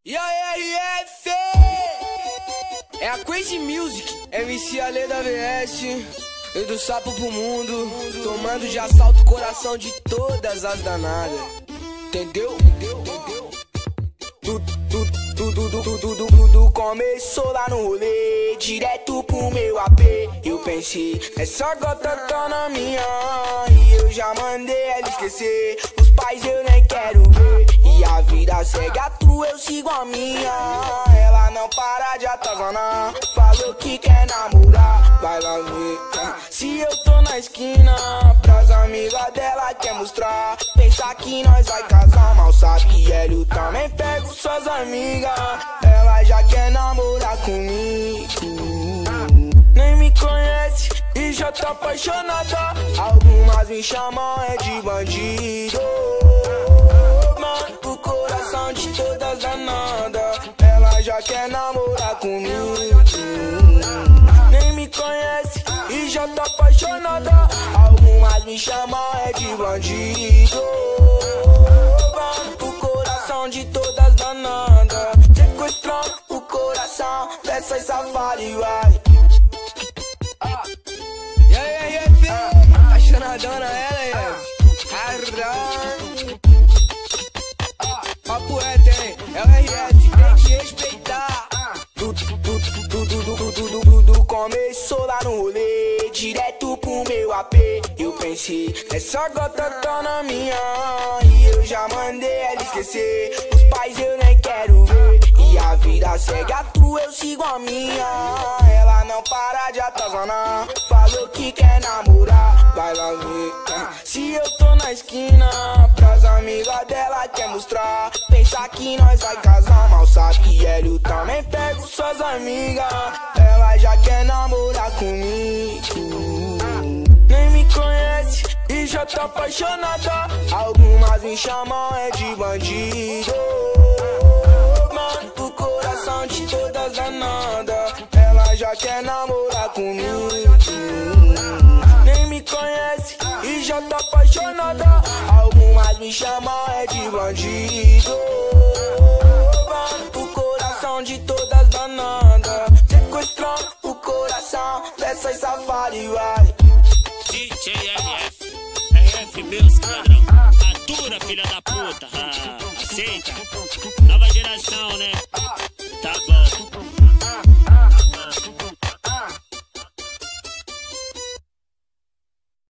E aí, RF? É a Crazy Music, MC Ale da VS, e do sapo pro mundo, tomando de assalto o coração de todas as danadas. Entendeu? Tudo começou lá no rolê, direto pro meu AP. Eu pensei, essa gota tá na minha, e eu já mandei ela esquecer. Os pais eu nem quero ver, e a vida segue a tua, eu sigo a minha. Ela não para de atazanar, falou que quer namorar, vai lá ver. Se eu tô na esquina, pras amigas dela quer mostrar, pensar que nós vai casar, mal sabe Hélio também pego suas amigas. Ela já quer namorar comigo, nem me conhece e já tá apaixonada. Algumas me chamam de bandido, mano, o coração de todas danada. Ela já quer namorar comigo, nem me conhece e já tá apaixonada. Algumas me chamam de bandido, mano, o coração de todas danada. Sequestrando o coração dessas safadas e vai. E aí, RF? Apaixonadona ela, caralho. Papo reto, hein? É o RF, tem que respeitar. Tudo começou lá no rolê, direto pro meu AP. Eu pensei, essa gota tá na minha, e eu já mandei ela esquecer. Os pais eu nem quero ver, e a vida segue a tua, eu sigo a minha. Ela não para de atazanar, falou que quer namorar, vai lá ver. Se eu tô na esquina, pras amigas dela quer mostrar, pensar que nós vai casar, mal sabe Hélio também pego suas amigas. Ela já quer namorar comigo, nem me conhece e já tá apaixonada. Algumas me chamam de bandido, mano, o coração de todas danada. Ela já quer namorar comigo, nem me conhece e já tá apaixonada. Algumas me chamam de bandido, mano, o coração de todas danada. Sequestrando o coração dessas safadas e vai. DJ RF, RF meus padrão, atura filha da puta, aceita, nova geração né, tá bom.